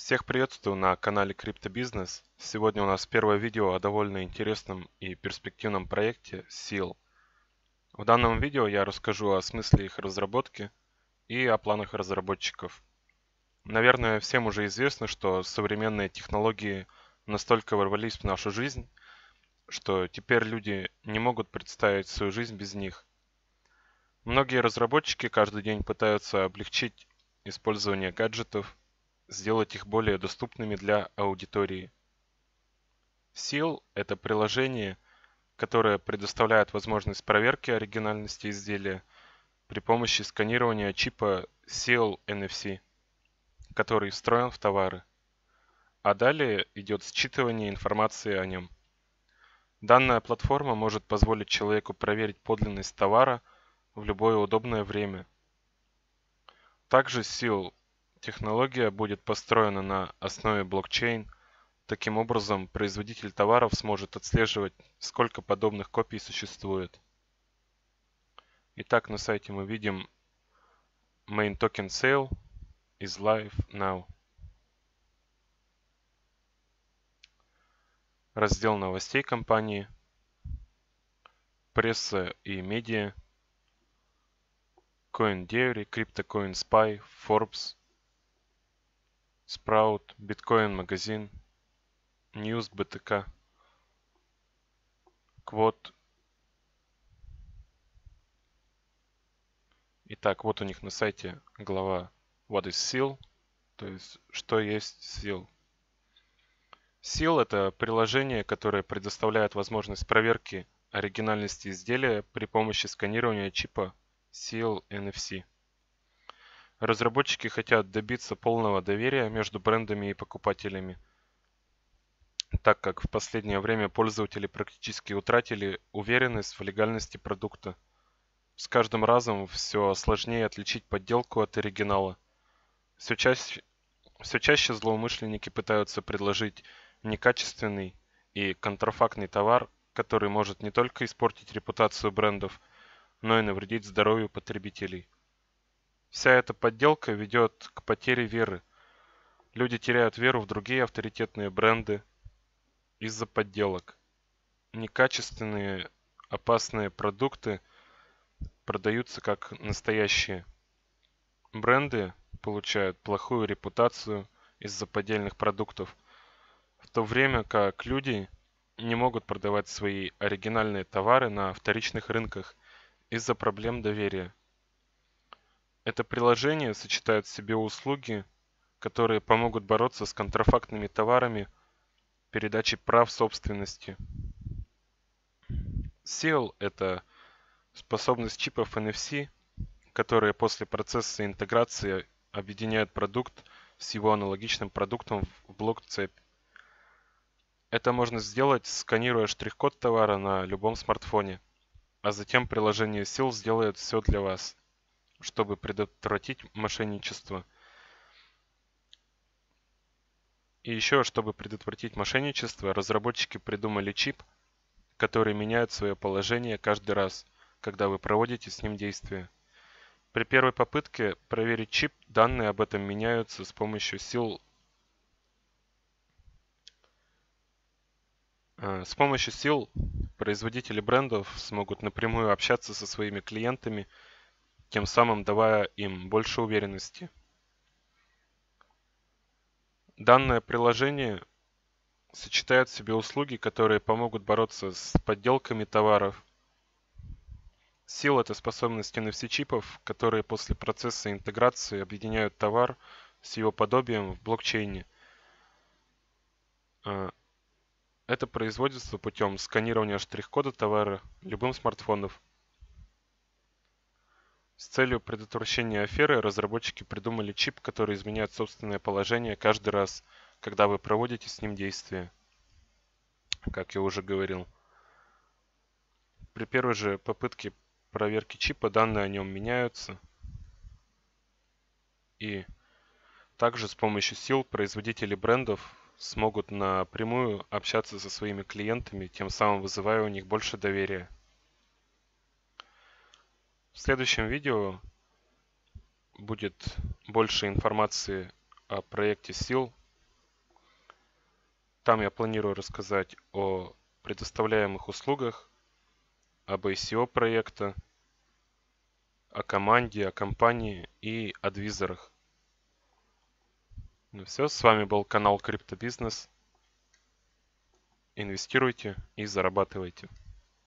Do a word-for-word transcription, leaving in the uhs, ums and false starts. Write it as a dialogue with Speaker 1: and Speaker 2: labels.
Speaker 1: Всех приветствую на канале Криптобизнес. Сегодня у нас первое видео о довольно интересном и перспективном проекте сил. В данном видео я расскажу о смысле их разработки и о планах разработчиков. Наверное, всем уже известно, что современные технологии настолько ворвались в нашу жизнь, что теперь люди не могут представить свою жизнь без них. Многие разработчики каждый день пытаются облегчить использование гаджетов, сделать их более доступными для аудитории. Seal– это приложение, которое предоставляет возможность проверки оригинальности изделия при помощи сканирования чипа Seal эн эф си, который встроен в товары. А далее идет считывание информации о нем. Данная платформа может позволить человеку проверить подлинность товара в любое удобное время. Также Seal технология будет построена на основе блокчейн. Таким образом, производитель товаров сможет отслеживать, сколько подобных копий существует. Итак, на сайте мы видим Main Token Sale is live now. Раздел новостей компании, пресса и медиа, CoinDeary, CryptoCoinSpy, Forbes, Sprout, Bitcoin Magazine, News би ти кей, Quote. Итак, вот у них на сайте глава What is Seal, то есть что есть Seal. Seal– это приложение, которое предоставляет возможность проверки оригинальности изделия при помощи сканирования чипа Seal эн эф си. Разработчики хотят добиться полного доверия между брендами и покупателями, так как в последнее время пользователи практически утратили уверенность в легальности продукта. С каждым разом все сложнее отличить подделку от оригинала. Все чаще, все чаще злоумышленники пытаются предложить некачественный и контрафактный товар, который может не только испортить репутацию брендов, но и навредить здоровью потребителей. Вся эта подделка ведет к потере веры. Люди теряют веру в другие авторитетные бренды из-за подделок. Некачественные, опасные продукты продаются как настоящие. Бренды получают плохую репутацию из-за поддельных продуктов, в то время как люди не могут продавать свои оригинальные товары на вторичных рынках из-за проблем доверия. Это приложение сочетает в себе услуги, которые помогут бороться с контрафактными товарами, передачей прав собственности. Seal– это способность чипов эн эф си, которые после процесса интеграции объединяют продукт с его аналогичным продуктом в блок-цепь. Это можно сделать, сканируя штрих-код товара на любом смартфоне, а затем приложение Seal сделает все для вас, чтобы предотвратить мошенничество. И еще, чтобы предотвратить мошенничество, разработчики придумали чип, который меняет свое положение каждый раз, когда вы проводите с ним действия. При первой попытке проверить чип, данные об этом меняются с помощью Seal. С помощью Seal производители брендов смогут напрямую общаться со своими клиентами, тем самым давая им больше уверенности. Данное приложение сочетает в себе услуги, которые помогут бороться с подделками товаров. Seal– это способность эн эф си чипов, которые после процесса интеграции объединяют товар с его подобием в блокчейне. Это производится путем сканирования штрих-кода товара любым смартфоном. С целью предотвращения аферы разработчики придумали чип, который изменяет собственное положение каждый раз, когда вы проводите с ним действия. Как я уже говорил. При первой же попытке проверки чипа данные о нем меняются. И также с помощью Seal производители брендов смогут напрямую общаться со своими клиентами, тем самым вызывая у них больше доверия. В следующем видео будет больше информации о проекте Seal Там я планирую рассказать о предоставляемых услугах, об ай си о проекта, о команде, о компании и адвизорах. Ну все, с вами был канал Криптобизнес. Инвестируйте и зарабатывайте.